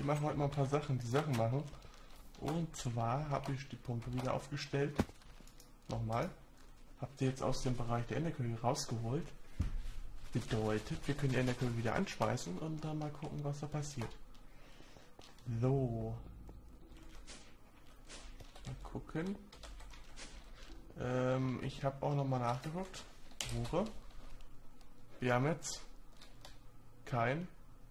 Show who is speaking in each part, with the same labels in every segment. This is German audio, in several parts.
Speaker 1: machen heute mal ein paar Sachen, die Sachen machen. Und zwar habe ich die Pumpe wieder aufgestellt. Nochmal. Habt ihr jetzt aus dem Bereich der Enderkühe rausgeholt. Bedeutet, wir können die Enderkühe wieder anschmeißen und dann mal gucken, was da passiert. So. Mal gucken. Ich habe auch nochmal nachgeguckt. Rohre. Wir haben jetzt kein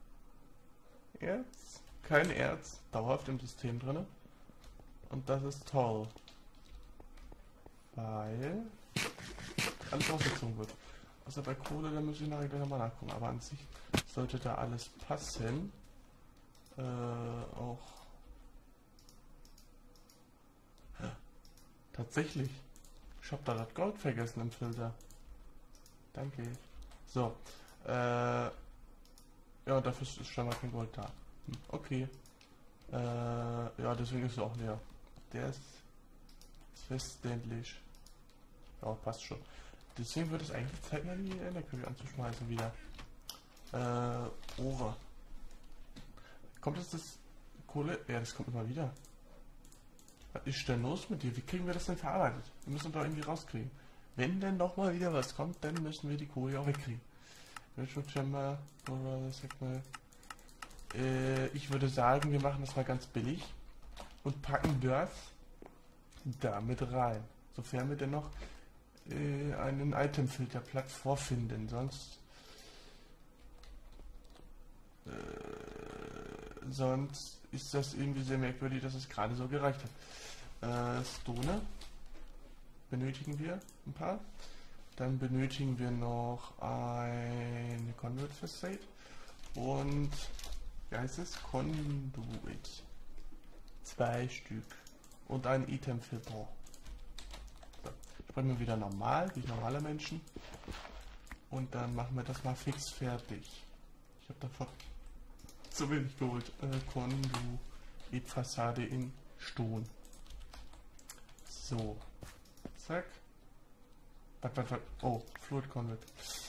Speaker 1: Erz dauerhaft im System drin. Und das ist toll. Weil alles ausgezogen wird. Außer bei Kohle, da muss ich nachher gleich nochmal nachgucken. Aber an sich sollte da alles passen. Auch. Tatsächlich. Ich habe da das Gold vergessen im Filter. Danke. So. Ja, dafür ist scheinbar kein Gold da. Okay. Ja, deswegen ist es auch leer. Der ist verständlich. Ja, passt schon. Deswegen wird es eigentlich Zeit, mal die Enderkühe anzuschmeißen wieder. Rohre. Kommt jetzt das Kohle? Ja, das kommt immer wieder. Was ist denn los mit dir? Wie kriegen wir das denn verarbeitet? Wir müssen da irgendwie rauskriegen. Wenn denn noch mal wieder was kommt, dann müssen wir die Kohle auch wegkriegen. Ich würde sagen, wir machen das mal ganz billig und packen das damit rein. Sofern wir denn noch einen Itemfilterplatz vorfinden. Sonst ist das irgendwie sehr merkwürdig, dass es gerade so gereicht hat. Stone benötigen wir ein paar. Dann benötigen wir noch eine Conduit Facade und wie heißt es? Conduit. 2 Stück. Und ein Itemfilter. So. Sprechen wir wieder normal, wie normale Menschen. Und dann machen wir das mal fix fertig. Ich habe davon zu wenig geholt. Conduit Fassade in Stone. So. Zack. Was? Oh, Fluid Conduit.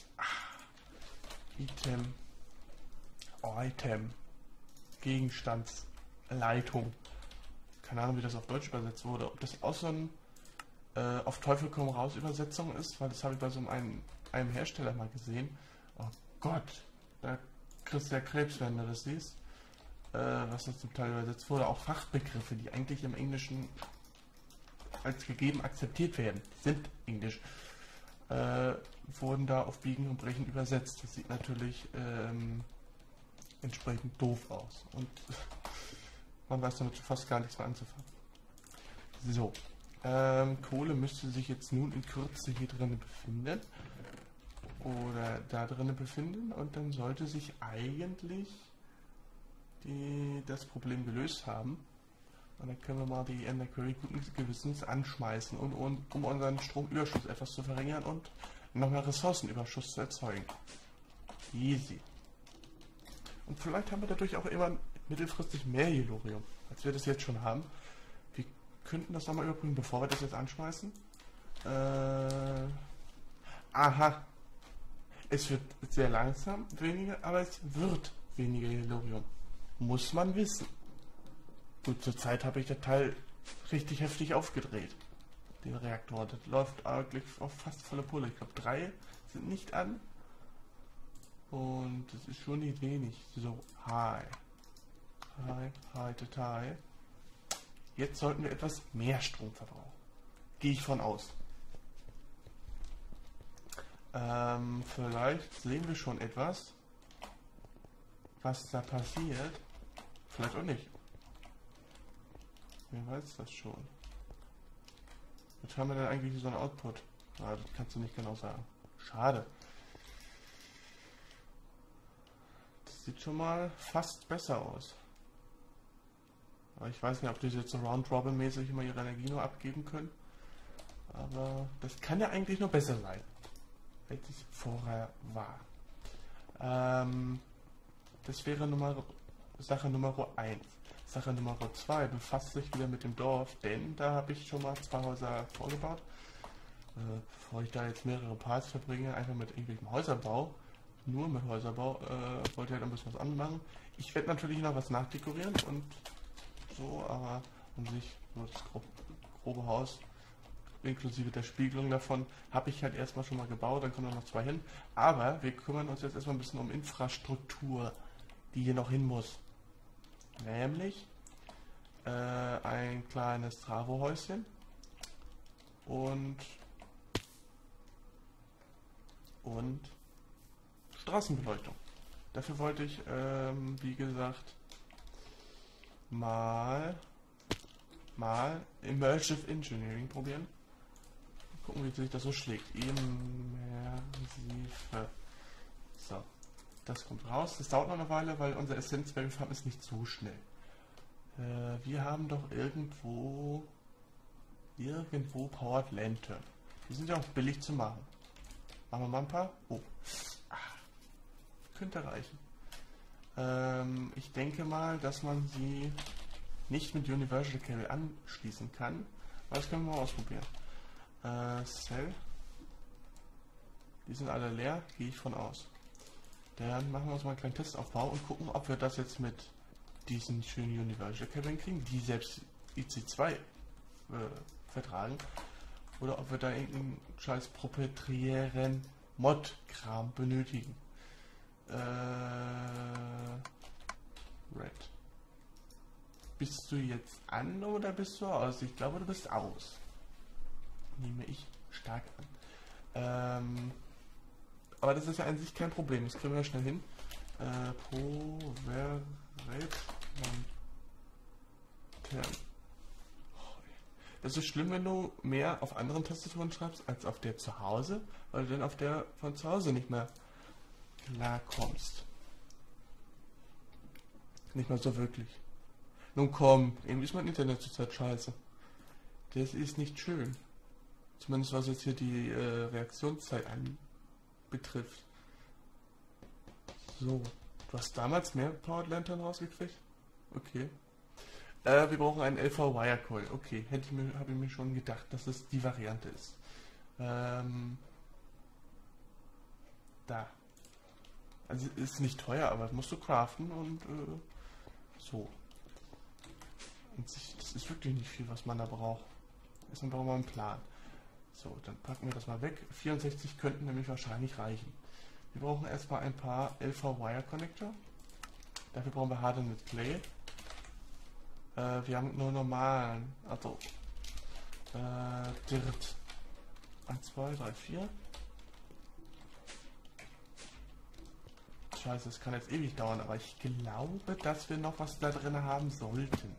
Speaker 1: Item. Item. Gegenstandsleitung. Keine Ahnung, wie das auf Deutsch übersetzt wurde. Ob das auch so ein auf Teufel komm raus Übersetzung ist, weil das habe ich bei so einem Hersteller mal gesehen. Oh Gott, da kriegst du ja Krebs, wenn du das siehst. Was das zum Teil übersetzt wurde. Auch Fachbegriffe, die eigentlich im Englischen als gegeben akzeptiert werden, sind Englisch, wurden da auf Biegen und Brechen übersetzt. Das sieht natürlich entsprechend doof aus und man weiß damit fast gar nichts mehr anzufangen. So, Kohle müsste sich jetzt nun in Kürze hier drin befinden oder da drin befinden und dann sollte sich eigentlich das Problem gelöst haben. Und dann können wir mal die Enderkühe guten Gewissens anschmeißen, um unseren Stromüberschuss etwas zu verringern und nochmal Ressourcenüberschuss zu erzeugen. Easy. Und vielleicht haben wir dadurch auch immer mittelfristig mehr Yellorium, als wir das jetzt schon haben. Wir könnten das nochmal überprüfen, bevor wir das jetzt anschmeißen. Aha. Es wird sehr langsam weniger, aber es wird weniger Yellorium. Muss man wissen. Gut, zurzeit habe ich das Teil richtig heftig aufgedreht. Den Reaktor. Das läuft eigentlich auf fast volle Pulle. Ich glaube 3 sind nicht an. Und das ist schon nicht wenig. So, hi. Jetzt sollten wir etwas mehr Strom verbrauchen. Gehe ich von aus. Vielleicht sehen wir schon etwas, was da passiert. Vielleicht auch nicht. Wer weiß das schon? Was haben wir denn eigentlich so ein Output? Ah, das kannst du nicht genau sagen. Schade. Das sieht schon mal fast besser aus. Aber ich weiß nicht, ob die jetzt so Round-Robin-mäßig immer ihre Energie nur abgeben können. Aber das kann ja eigentlich nur besser sein, als es vorher war. Das wäre Sache Nummer 1. Sache Nummer 2 befasst sich wieder mit dem Dorf, denn da habe ich schon mal 2 Häuser vorgebaut. Bevor ich da jetzt mehrere Parts verbringe, einfach mit irgendwelchem Häuserbau, nur mit Häuserbau, wollte halt ein bisschen was anmachen. Ich werde natürlich noch was nachdekorieren und so, aber an sich so das grobe Haus inklusive der Spiegelung davon habe ich halt erstmal schon mal gebaut, dann kommen noch 2 hin. Aber wir kümmern uns jetzt erstmal ein bisschen um Infrastruktur, die hier noch hin muss. Nämlich ein kleines Travo-Häuschen und Straßenbeleuchtung. Dafür wollte ich, wie gesagt, mal Immersive Engineering probieren. Gucken, wie sich das so schlägt. Immersive. So, das kommt raus. Das dauert noch eine Weile, weil unser Essence-Berry Farm ist nicht so schnell. Wir haben doch irgendwo Powered Lantern. Die sind ja auch billig zu machen. Machen wir mal ein paar. Oh. Könnte reichen. Ich denke mal, dass man sie nicht mit Universal Cable anschließen kann. Aber das können wir mal ausprobieren. Cell. Die sind alle leer, gehe ich von aus. Dann machen wir uns mal einen kleinen Testaufbau und gucken, ob wir das jetzt mit diesen schönen Universal Cable kriegen, die selbst IC2 vertragen. Oder ob wir da irgendeinen scheiß proprietären Mod-Kram benötigen. Red. Bist du jetzt an oder bist du aus? Ich glaube, du bist aus. Nehme ich stark an. Aber das ist ja an sich kein Problem. Das kriegen wir schnell hin. Das ist schlimm, wenn du mehr auf anderen Tastaturen schreibst als auf der zu Hause, weil du dann auf der von zu Hause nicht mehr klarkommst. Nicht mal so wirklich. Nun komm, irgendwie ist mein Internet zurzeit scheiße. Das ist nicht schön. Zumindest was jetzt hier die Reaktionszeit betrifft. So, du hast damals mehr Powered Lantern rausgekriegt? Okay. Wir brauchen einen LV Wire Coil. Okay, habe ich mir schon gedacht, dass es die Variante ist. Da. Also ist nicht teuer, aber musst du craften und so. Und das ist wirklich nicht viel, was man da braucht. Erstmal brauchen wir einen Plan. So, dann packen wir das mal weg. 64 könnten nämlich wahrscheinlich reichen. Wir brauchen erstmal ein paar LV Wire Connector. Dafür brauchen wir Hardened Clay. Wir haben nur normalen, also Dirt. 1, 2, 3, 4. Scheiße, das kann jetzt ewig dauern, aber ich glaube, dass wir noch was da drin haben sollten.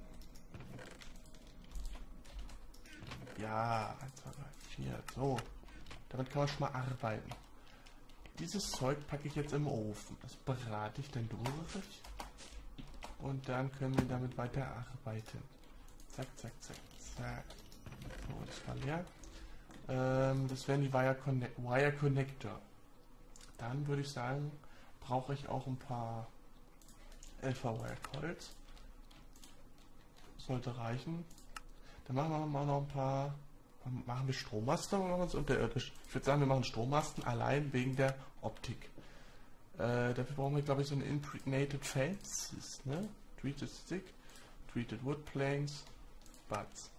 Speaker 1: Ja, 1, 2, 3, 4, so. Damit kann man schon mal arbeiten. Dieses Zeug packe ich jetzt im Ofen. Das brate ich dann durch. Und dann können wir damit weiter arbeiten. Zack, zack, zack, zack. So, das war leer. Das wären die Wire Connector. Dann würde ich sagen, brauche ich auch ein paar LV Wire Coils. Sollte reichen. Dann machen wir mal noch ein paar. Machen wir Strommasten oder machen wir es unterirdisch? Ich würde sagen, wir machen Strommasten allein wegen der Optik. Dafür brauchen wir, glaube ich, so eine Impregnated Fence, ne? Treated Stick, Treated Wood Planks, Butts.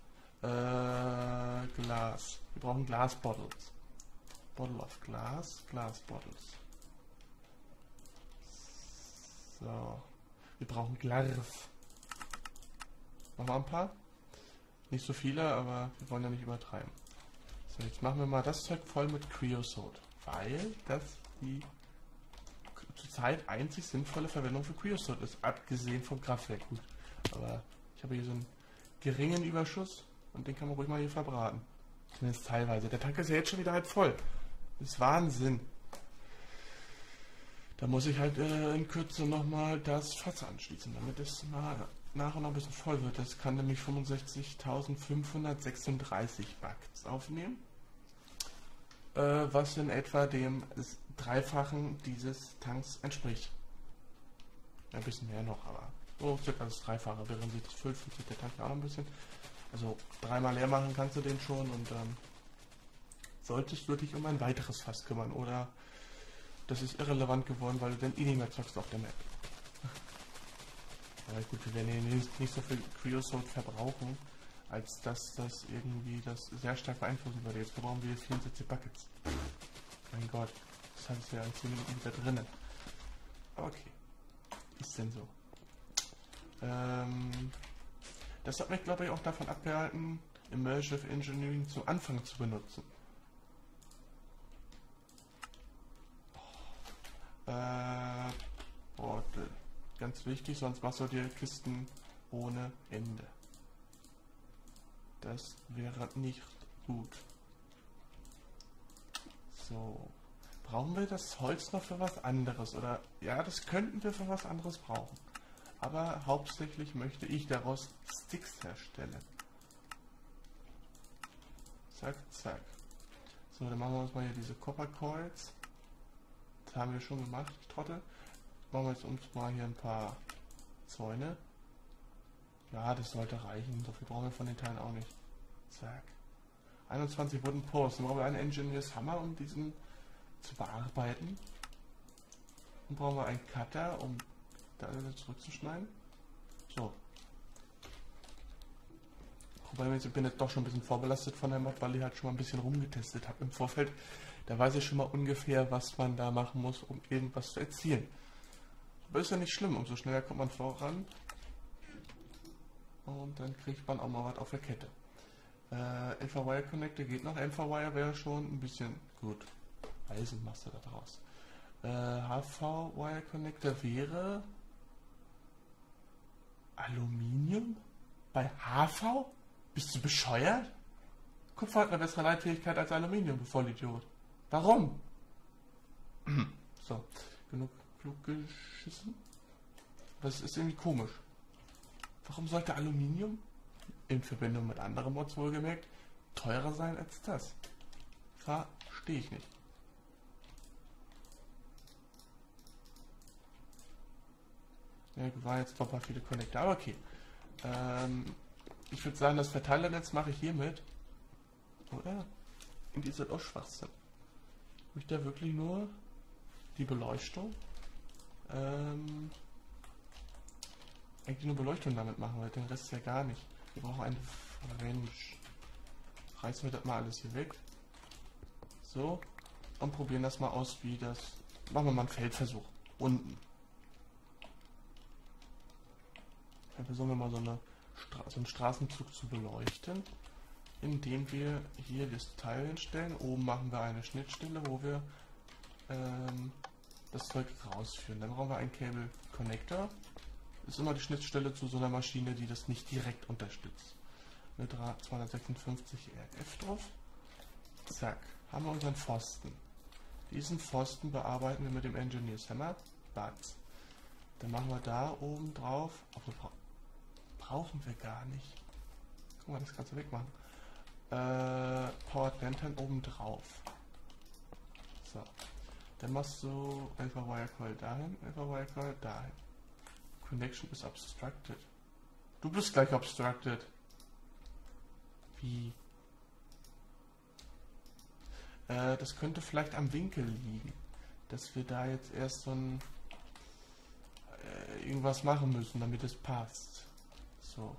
Speaker 1: Glas. Wir brauchen Glass Bottles. Bottle of Glass, Glass Bottles. So. Wir brauchen Glarf. Machen wir ein paar? Nicht so viele, aber wir wollen ja nicht übertreiben. So, jetzt machen wir mal das Zeug voll mit Creosote, weil das die zurzeit einzig sinnvolle Verwendung für Creosote ist, abgesehen vom Kraftwerk. Gut, aber ich habe hier so einen geringen Überschuss und den kann man ruhig mal hier verbraten. Zumindest teilweise. Der Tank ist ja jetzt schon wieder halb voll. Das ist Wahnsinn. Da muss ich halt in Kürze nochmal das Fass anschließen, damit es nachher noch ein bisschen voll wird. Das kann nämlich 65.536 Bucks aufnehmen. Was in etwa dem Dreifachen dieses Tanks entspricht. Ein bisschen mehr noch, aber so circa das Dreifache. Während sich das füllt, füllt sich der Tank ja auch noch ein bisschen. Also 3-mal leer machen kannst du den schon und solltest du dich um ein weiteres Fass kümmern oder das ist irrelevant geworden, weil du dann eh nicht mehr zockst auf der Map. Aber gut, wir werden hier nicht so viel Creosote verbrauchen, als dass das irgendwie das sehr stark beeinflussen würde. Jetzt verbrauchen wir 74 Buckets. Mein Gott, das hat es ja in 10 Minuten wieder drinnen. Aber okay, ist denn so. Das hat mich, glaube ich, auch davon abgehalten, Immersive Engineering zum Anfang zu benutzen. Ganz wichtig, sonst machst du dir Kisten ohne Ende. Das wäre nicht gut. So. Brauchen wir das Holz noch für was anderes? Oder ja, das könnten wir für was anderes brauchen. Aber hauptsächlich möchte ich daraus Sticks herstellen. Zack, zack. So, dann machen wir uns mal hier diese Copper Coils. Das haben wir schon gemacht, Trottel. Machen wir jetzt uns mal hier ein paar Zäune. Ja, das sollte reichen. So viel brauchen wir von den Teilen auch nicht. Zack. 21 Wooden Posts. Dann brauchen wir einen Engineers Hammer, um diesen zu bearbeiten. Dann brauchen wir einen Cutter, um da zurückzuschneiden. So. Wobei ich bin jetzt doch schon ein bisschen vorbelastet von der Mod, weil ich halt schon mal ein bisschen rumgetestet habe im Vorfeld. Da weiß ich schon mal ungefähr, was man da machen muss, um irgendwas zu erzielen. Aber ist ja nicht schlimm, umso schneller kommt man voran. Und dann kriegt man auch mal was auf der Kette. Alpha Wire Connector geht noch. Alpha Wire wäre schon ein bisschen gut. Eisenmasse da draus. HV Wire Connector wäre Aluminium? Bei HV? Bist du bescheuert? Kupfer hat eine bessere Leitfähigkeit als Aluminium, du Vollidiot. Warum? So, genug klug geschissen. Das ist irgendwie komisch. Warum sollte Aluminium, in Verbindung mit anderen Mods wohlgemerkt, teurer sein als das? Verstehe ich nicht. Ja, war jetzt doch mal viele Connector, aber okay. Ich würde sagen, das Verteilernetz mache ich hiermit. Oder? Und ihr seid auch Schwachsinn. Ich da wirklich nur die Beleuchtung. Eigentlich nur Beleuchtung damit machen, weil den Rest ja gar nicht. Wir brauchen einen French. Reißen wir das mal alles hier weg. So. Und probieren das mal aus, wie das. Machen wir mal einen Feldversuch. Unten. Dann versuchen wir mal so einen Straßenzug zu beleuchten, indem wir hier das Teil hinstellen. Oben machen wir eine Schnittstelle, wo wir das Zeug rausführen. Dann brauchen wir einen Cable Connector. Das ist immer die Schnittstelle zu so einer Maschine, die das nicht direkt unterstützt. Mit 256 RF drauf. Zack, haben wir unseren Pfosten. Diesen Pfosten bearbeiten wir mit dem Engineers Hammer. Bats. Dann machen wir da oben drauf. Brauchen wir gar nicht. Guck mal, das kannst du wegmachen. Powered Lantern oben drauf. So. Dann machst du Alpha Wire Coil dahin, Alpha Wire Coil dahin. Connection is obstructed. Du bist gleich obstructed. Wie? Das könnte vielleicht am Winkel liegen. Dass wir da jetzt erst so ein irgendwas machen müssen, damit es passt. So.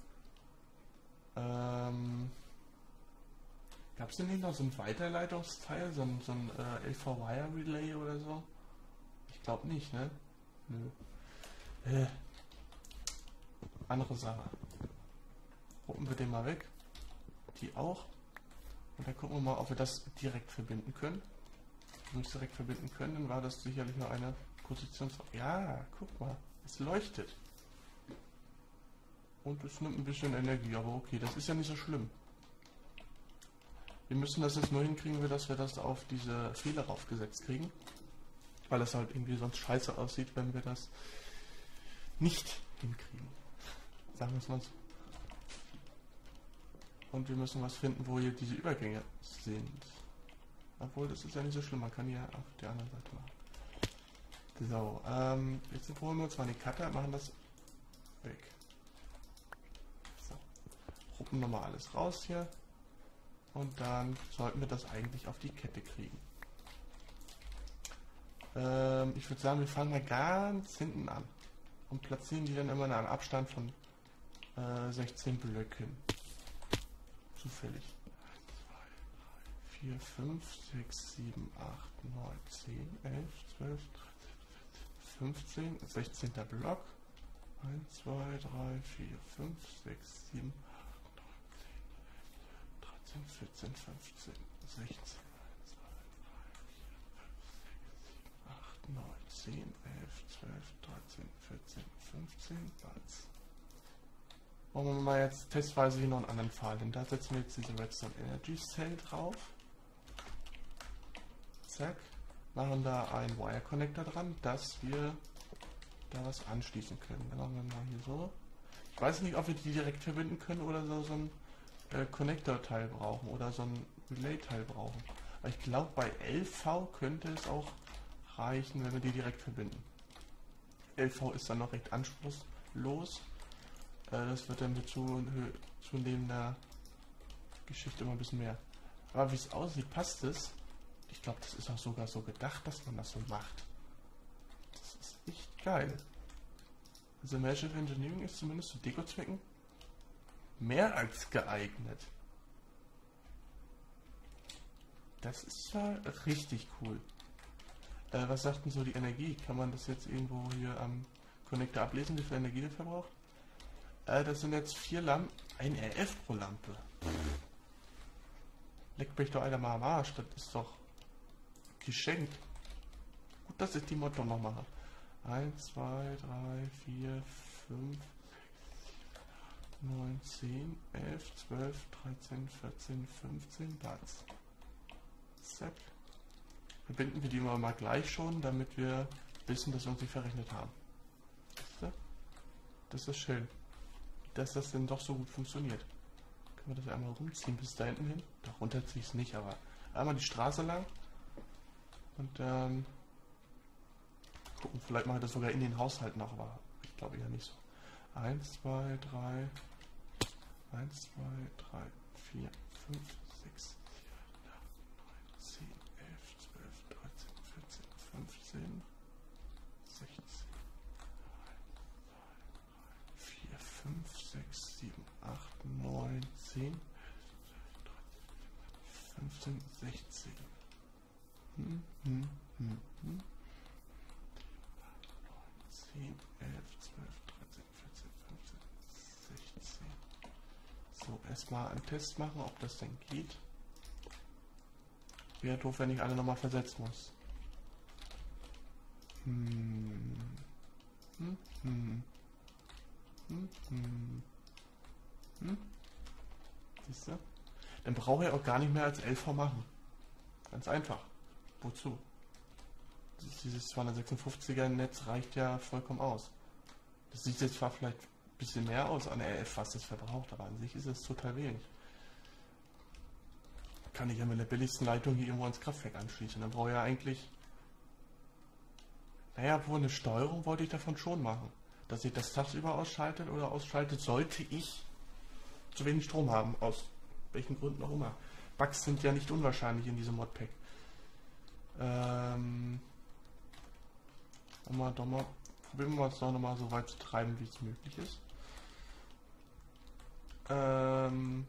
Speaker 1: Gab es denn nicht noch so ein Weiterleitungsteil, so ein Alpha Wire Relay oder so? Ich glaube nicht, ne? Nö. Andere Sache. Ruppen wir den mal weg. Die auch. Und dann gucken wir mal, ob wir das direkt verbinden können. Wenn wir es direkt verbinden können, dann war das sicherlich nur eine Position. Ja, guck mal. Es leuchtet. Und es nimmt ein bisschen Energie, aber okay, das ist ja nicht so schlimm. Wir müssen das jetzt nur hinkriegen, dass wir das auf diese Fehler raufgesetzt kriegen. Weil das halt irgendwie sonst scheiße aussieht, wenn wir das nicht hinkriegen. Sagen wir es mal so. Und wir müssen was finden, wo hier diese Übergänge sind. Obwohl, das ist ja nicht so schlimm, man kann hier auf der anderen Seite machen. So, jetzt holen wir uns mal den Cutter, machen das weg. So. Ruppen nochmal alles raus hier. Und dann sollten wir das eigentlich auf die Kette kriegen. Ich würde sagen, wir fangen mal ganz hinten an und platzieren die dann immer in einem Abstand von 16 Blöcken. Zufällig. 4, 5, 6, 7, 8, 9, 10, 11, 12, 13, 15, 16. Block. 1, 2, 3, 4, 5, 6, 7, 8, 9, 10, 13, 14, 15, 16, 9, 10, 11, 12, 13, 14, 15, Platz. Machen wir mal jetzt testweise hier noch einen anderen Pfahl, denn da setzen wir jetzt diese Redstone Energy Cell drauf. Zack. Machen da einen Wire Connector dran, dass wir da was anschließen können. Dann machen wir mal hier so. Ich weiß nicht, ob wir die direkt verbinden können oder so ein Connector-Teil brauchen oder so ein Relay-Teil brauchen. Aber ich glaube, bei LV könnte es auch reichen, wenn wir die direkt verbinden. LV ist dann noch recht anspruchslos. Das wird dann mit zunehmender Geschichte immer ein bisschen mehr. Aber wie es aussieht, passt es. Ich glaube, das ist auch sogar so gedacht, dass man das so macht. Das ist echt geil. Also Immersive Engineering ist zumindest zu Deko-Zwecken mehr als geeignet. Das ist zwar richtig cool. Was sagt denn so die Energie? Kann man das jetzt irgendwo hier am Connector ablesen, wie viel Energie der verbraucht? Das sind jetzt 4 Lampen, ein RF pro Lampe. Leckt mich doch einer mal am Arsch, das ist doch geschenkt. Gut, dass ich die Mod noch mache. 1, 2, 3, 4, 5, 9, 10, 11, 12, 13, 14, 15 Platz. Zack. Verbinden wir die mal gleich schon, damit wir wissen, dass wir uns nicht verrechnet haben. Das ist schön, dass das denn doch so gut funktioniert. Können wir das einmal rumziehen bis da hinten hin? Da runter ziehe ich es nicht, aber einmal die Straße lang und dann gucken, vielleicht mache ich das sogar in den Haushalt noch, aber ich glaube eher nicht so. 1, 2, 3, 1, 2, 3, 4, 5, 6, 7, 8, 9, 10, 11, 12, 13, 14, 15, 16, 4, 5, 6, 7, 8, 9, 10, 15, 16. 10, 11, 12, 13, 14, 15, 16. So, erstmal einen Test machen, ob das denn geht. Wäre doof, wenn ich alle nochmal versetzen muss. Siehst du? Dann brauche ich auch gar nicht mehr als LV machen. Ganz einfach. Wozu? Dieses 256er Netz reicht ja vollkommen aus. Das sieht jetzt zwar vielleicht ein bisschen mehr aus an RF, was das verbraucht, aber an sich ist es total wenig. Kann ich ja mit der billigsten Leitung hier irgendwo ans Kraftwerk anschließen. Dann brauche ich ja eigentlich... Naja, wohl eine Steuerung wollte ich davon schon machen. Dass ich das tagsüber ausschaltet oder ausschaltet, sollte ich zu wenig Strom haben. Aus welchen Gründen auch immer. Bugs sind ja nicht unwahrscheinlich in diesem Modpack. Probieren wir es doch nochmal so weit zu treiben, wie es möglich ist. Wenn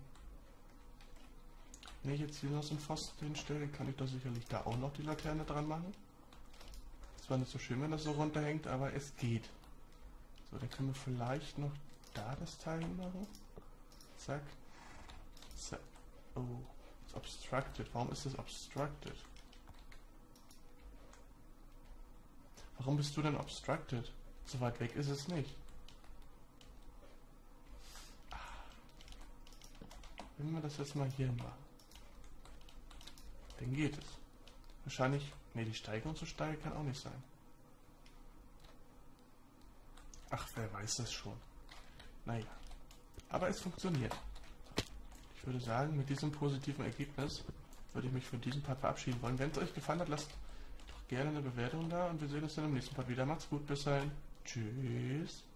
Speaker 1: ich jetzt hier noch so einen Pfosten hinstelle, kann ich da sicherlich da auch noch die Laterne dran machen. Das war nicht so schön, wenn das so runterhängt, aber es geht. So, dann können wir vielleicht noch da das Teil machen. Zack. Zack. Oh, it's obstructed. Warum ist das obstructed? Warum bist du denn obstructed? So weit weg ist es nicht. Wenn wir das jetzt mal hier machen, dann geht es. Wahrscheinlich, ne, die Steigerung zu steil kann auch nicht sein. Ach, wer weiß das schon. Naja, aber es funktioniert. Ich würde sagen, mit diesem positiven Ergebnis würde ich mich von diesem Part verabschieden wollen. Wenn es euch gefallen hat, lasst doch gerne eine Bewertung da und wir sehen uns dann im nächsten Part wieder. Macht's gut, bis dahin. Tschüss.